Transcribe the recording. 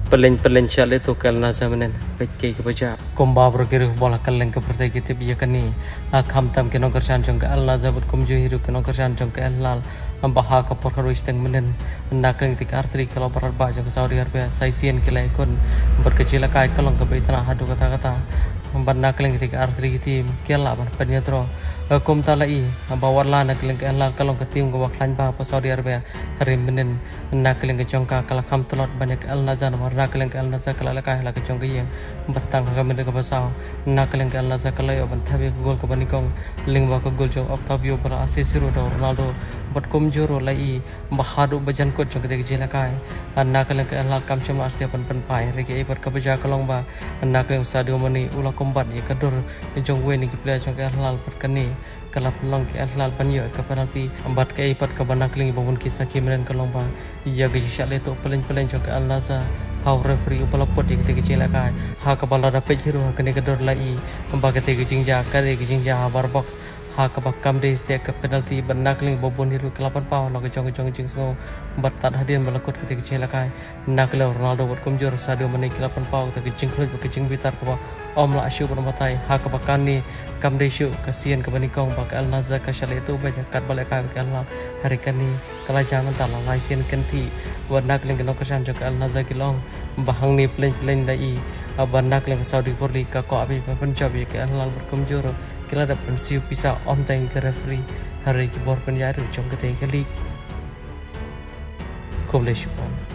Pelen chale to kalna zamanen pekke ke baja komba bergeruh bola kaleng ke pertai kita bijakani kham tam ke nokar san jong ke alna zabut kumju hiru ke nokar san jong ke lal baha ke porkaro isteng menen nakeng tik artri kalau berat ba jong ke Saudi Arabia saisian ke laikon berkecil kai kalong ke baitana hadu kata-kata banna kaleng tik artri tim kela ban penyatro kum talai bawa lana kaleng ke lal kalong ke tim ke waklan ba Saudi Arabia hari menen nakaleng ke jongka kala kham telot banyak alnazan nakaleng ke alnazan kala lakai la ke jongka yang bertang ka menen ke basau nakaleng ke alnazan kala yo ban thabi gol ke banikong lingwa ke gol jong Octavio bala asisiru do Ronaldo bat kum juro lai bahadu bajan kot jong ke jelakai nakaleng ke alal kam chama astia pan pai reke e pat ka baja kalong ba nakaleng Sadio Mane ula kombat ye kadur jong we ni ki play jong ke alal pat kani kala pelong ke alal panyo ke penalti ambat ke ipat ke banakling bangun kisah kimenen kalong ba iya ge shale to pelen jong ke alnaza how referee upalapot ke kecil kai ha ka bala da pejiru ha kene kedor lai amba ke jingja kare ke jingja bar box ha ka bakam de stia ke penalti banakling bobon hiru kelapan pau la ke jong jing sngo batat hadian balakot ke kecil kai nakle Ronaldo bot kumjur Sadio Mane kelapan pau ke jing khlut ke jing bitar ke om la asyu bermatai ha ka bakani kam de syu kasian ke banikong bak al nazar ka shale itu baja kat balai kai ke Allah hari kani kala jangan tala laisian kenti warnak leng no kasan jok al nazar kilong bahang ni plen dai abanak leng Saudi Porli ka ko abi penjab ke Allah berkumjur kila da pensiu pisah om teng ke referee hari ki bor penjara jong ke kali komleshpon